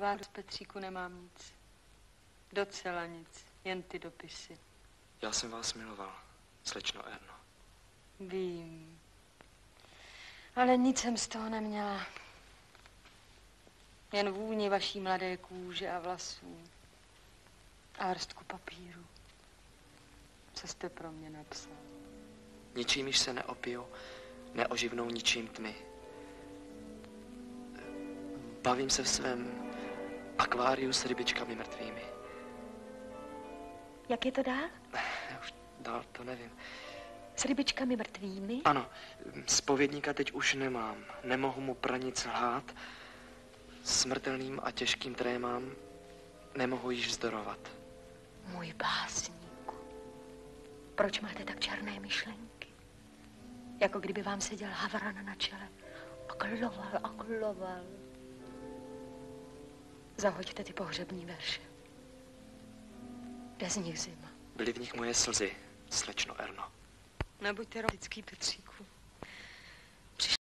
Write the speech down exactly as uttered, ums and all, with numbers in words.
vás, Petříku, nemám nic. Docela nic, jen ty dopisy. Já jsem vás miloval, slečno Erno. Vím. Ale nic jsem z toho neměla. Jen vůni vaší mladé kůže a vlasů. A hrstku papíru. Co jste pro mě napsal? Ničím již se neopiju, neoživnou ničím tmy. Bavím se v svém akváriu s rybičkami mrtvými. Jak je to dál? Já už dál to nevím. S rybičkami mrtvými? Ano, zpovědníka teď už nemám. Nemohu mu pro nic lhát. Smrtelným a těžkým trémám nemohu již vzdorovat. Můj básníku, proč máte tak černé myšlenky? Jako kdyby vám seděl havran na čele a kloval a kloval. Zahoďte ty pohřební verše. Bez nich zima. Byly v nich moje slzy, slečno Erno. Nebuďte romantický, Petříku.